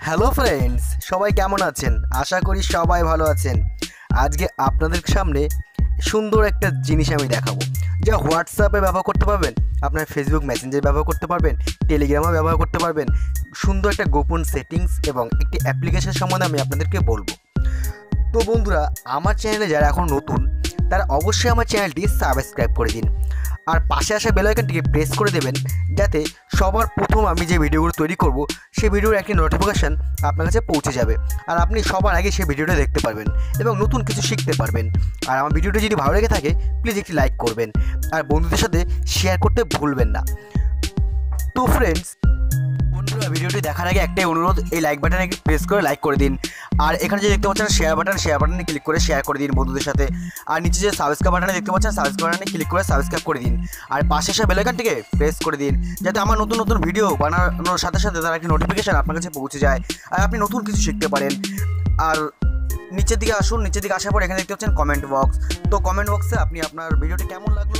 Hello friends, সবাই কেমন আছেন? আশা করি সবাই ভালো আছেন। আজকে আপনাদের সামনে সুন্দর একটা জিনিস আমি দেখাবো, যা হোয়াটসঅ্যাপে ব্যবহার করতে পারবেন, আপনার ফেসবুক মেসেঞ্জার ব্যবহার করতে পারবেন, টেলিগ্রামে ব্যবহার করতে পারবেন। সুন্দর একটা গোপন সেটিংস এবং একটি অ্যাপ্লিকেশন সম্বন্ধে আমি আপনাদেরকে বলবো। তো বন্ধুরা, আমার চ্যানেলে যারা এখন নতুন তারা অবশ্যই আমার চ্যানেলটি সাবস্ক্রাইব করে দিন, আর পাশে আসা বেল আইকনটিকে প্রেস করে দেবেন, যাতে সবার প্রথম আমি যে ভিডিওগুলো তৈরি করব সেই ভিডিওর একটি নোটিফিকেশান আপনার কাছে পৌঁছে যাবে, আর আপনি সবার আগে সেই ভিডিওটা দেখতে পারবেন এবং নতুন কিছু শিখতে পারবেন। আর আমার ভিডিওটি যদি ভালো লেগে থাকে প্লিজ একটি লাইক করবেন, আর বন্ধুদের সাথে শেয়ার করতে ভুলবেন না। তো ফ্রেন্ডস, বন্ধুরা, ভিডিওটি দেখার আগে একটাই অনুরোধ, এই লাইক বাটনে প্রেস করে লাইক করে দিন, আর এখানে যে দেখতে পাচ্ছেন শেয়ার বাটনে ক্লিক করে শেয়ার করে দিন বন্ধুদের সাথে, আর নিচে যে সাবস্ক্রাইব বাটনে দেখতে পাচ্ছেন সাবস্ক্রাইব বাটনে ক্লিক করে সাবস্ক্রাইব করে দিন, আর পাশে এসে বেল আইকনটিকে প্রেস করে দিন, যাতে আমার নতুন নতুন ভিডিও বানানোর সাথে সাথে তার একটি নোটিফিকেশান আপনার কাছে পৌঁছে যায়, আর আপনি নতুন কিছু শিখতে পারেন। আর নিচের দিকে আসুন, নিচের দিকে আসার পর এখানে দেখতে পাচ্ছেন কমেন্ট বক্স। তো কমেন্ট বক্সে আপনি আপনার ভিডিওটি কেমন লাগলো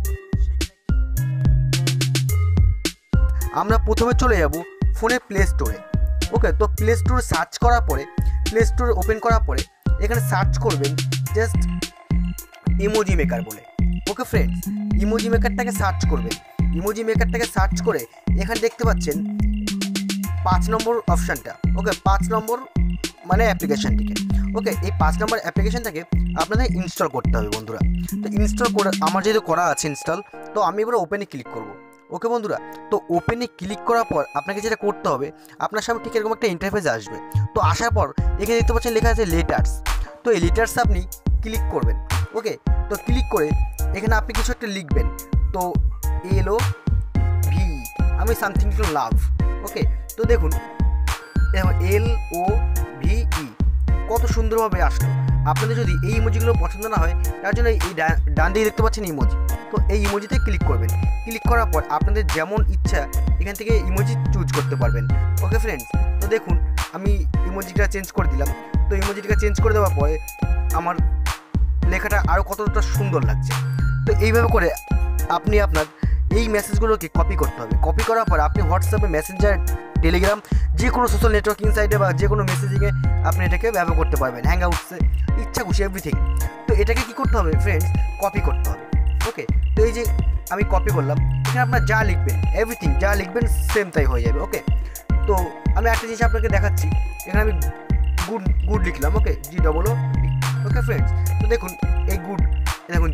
আমরা প্রথমে চলে যাব ফোনে প্লে স্টোরে। ওকে, তো প্লে স্টোরে সার্চ করার পরে, প্লে স্টোরে ওপেন করার পরে এখানে সার্চ করবেন জাস্ট ইমোজি মেকার বলে। ওকে ফ্রেন্ডস, ইমোজি মেকারটাকে সার্চ করবেন। ইমোজি মেকারটাকে সার্চ করে এখানে দেখতে পাচ্ছেন 5 নম্বর অপশানটা। ওকে, 5 নম্বর মানে অ্যাপ্লিকেশানটিকে। ওকে, এই 5 নম্বর অ্যাপ্লিকেশানটাকে আপনাদের ইনস্টল করতে হবে বন্ধুরা। তো ইনস্টল করে আমার যেহেতু করা আছে ইনস্টল, তো আমি এবার ওপেনে ক্লিক করব। ওকে বন্ধুরা, তো ওপেনে ক্লিক করার পর আপনাকে যেটা করতে হবে, আপনার সামনে ঠিক এরকম একটা ইন্টারফেস আসবে। তো আসার পর এখানে দেখতে পাচ্ছেন লেখা আছে লেটার্স। তো এই লেটার্স আপনি ক্লিক করবেন। ওকে, তো ক্লিক করে এখানে আপনি কিছু একটা লিখবেন। তো LOV, আমি সামথিং টু লাভ। ওকে, তো দেখুন LOVE কত সুন্দরভাবে আসলো। আপনাদের যদি এই ইমোজিগুলো পছন্দ না হয়, তার জন্য এই ডান দিকে দেখতে পাচ্ছেন ইমোজি। তো এই ইমোজিতে ক্লিক করবেন। ক্লিক করার পর আপনাদের যেমন ইচ্ছা এখান থেকে ইমোজি চুজ করতে পারবেন। ওকে ফ্রেন্ডস, তো দেখুন আমি ইমোজিটা চেঞ্জ করে দিলাম। তো ইমোজিটাকে চেঞ্জ করে দেওয়ার পরে আমার লেখাটা আরও কতটা সুন্দর লাগছে। তো এইভাবে করে আপনি আপনার এই মেসেজগুলোকে কপি করতে হবে। কপি করার পর আপনি হোয়াটসঅ্যাপে, মেসেঞ্জার, টেলিগ্রাম, যে কোনো সোশ্যাল নেটওয়ার্কিং সাইটে বা যে কোনো মেসেজিংয়ে আপনি এটাকে ব্যবহার করতে পারবেন, হ্যাংআউটসে, ইচ্ছা খুশি এভরিথিং। তো এটাকে কী করতে হবে ফ্রেন্ডস, কপি করতে হবে। ওকে, তো এই যে আমি কপি করলাম, এখানে আপনার যা লিখবেন এভরিথিং যা লিখবেন সেম তাই হয়ে যাবে। ওকে, তো আমি একটা জিনিস আপনাকে দেখাচ্ছি। এখানে আমি গুড লিখলাম। ওকে, GOOD। ওকে ফ্রেন্ডস, তো দেখুন এই গুড, দেখুন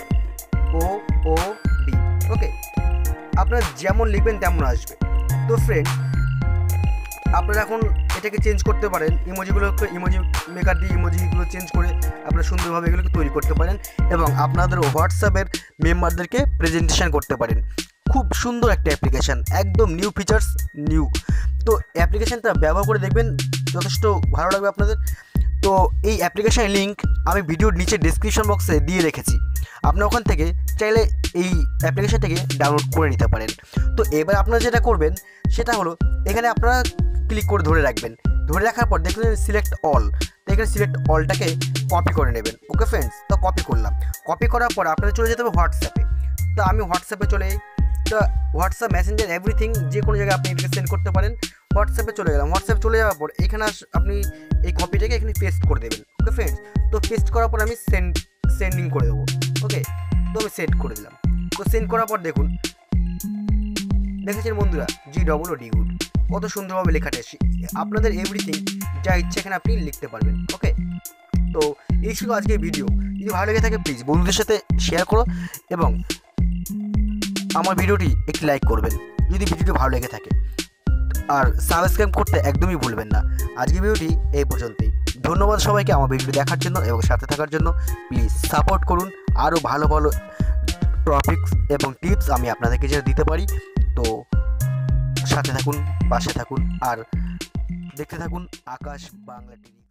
GOOD। ওকে, আপনারা যেমন লিখবেন তেমন আসবে। তো ফ্রেন্ডস, আপনারা এখন এটাকে চেঞ্জ করতে পারেন, ইমোজিগুলোকে ইমোজি মেকার দিয়ে ইমোজিগুলো চেঞ্জ করে আপনারা সুন্দরভাবে এগুলোকে তৈরি করতে পারেন এবং আপনাদের হোয়াটসঅ্যাপের মেম্বারদেরকে প্রেজেন্টেশন করতে পারেন। খুব সুন্দর একটা অ্যাপ্লিকেশান, একদম নিউ ফিচার্স, নিউ। তো অ্যাপ্লিকেশানটা ব্যবহার করে দেখবেন, যথেষ্ট ভালো লাগবে আপনাদের। তো এই অ্যাপ্লিকেশানের লিঙ্ক আমি ভিডিওর নিচে ডিসক্রিপশন বক্সে দিয়ে রেখেছি, আপনারা ওখান থেকে চাইলে এই অ্যাপ্লিকেশানটাকে ডাউনলোড করে নিতে পারেন। তো এবার আপনারা যেটা করবেন সেটা হলো, এখানে আপনারা ক্লিক করে ধরে রাখবেন। ধরে রাখার পর দেখবেন সিলেক্ট অল। তো এখানে সিলেক্ট অলটাকে কপি করে নেবেন। ওকে ফ্রেন্ডস, তো কপি করলাম। কপি করার পর আপনাদের চলে যেতে হবে হোয়াটসঅ্যাপে। তো আমি হোয়াটসঅ্যাপে চলে যাই। তো হোয়াটসঅ্যাপ, মেসেঞ্জার, এভরিথিং যে কোনো জায়গায় আপনি এটাকে সেন্ড করতে পারেন। হোয়াটসঅ্যাপে চলে গেলাম। হোয়াটসঅ্যাপে চলে যাওয়ার পর এখানে আপনি এই কপিটাকে এখানে পেস্ট করে দেবেন। ওকে ফ্রেন্ডস, তো পেস্ট করার পর আমি সেন্ডিং করে দেবো। ওকে, তো আমি সেন্ড করে দিলাম। তো সেন্ড করার পর দেখুন, দেখেছেন বন্ধুরা GOOD, কত সুন্দরভাবে লেখাটা এসে আপনাদের এভরিথিং যা ইচ্ছে এখানে আপনি লিখতে পারবেন। ওকে, তো এই ছিল আজকের ভিডিও। যদি ভালো লেগে থাকে প্লিজ বন্ধুদের সাথে শেয়ার করো এবং আমার ভিডিওটি একটি লাইক করবেন যদি ভিডিওটি ভালো লেগে থাকে, আর সাবস্ক্রাইব করতে একদমই ভুলবেন না। আজকের ভিডিওটি এই পর্যন্তই। ধন্যবাদ সবাইকে আমার ভিডিওটি দেখার জন্য এবং সাথে থাকার জন্য। প্লিজ সাপোর্ট করুন, আরও ভালো ভালো টপিকস এবং টিপস আমি আপনাদেরকে যেটা দিতে পারি। তো সাথে থাকুন, পাশে থাকুন, আর দেখতে থাকুন আকাশ বাংলা টিভি।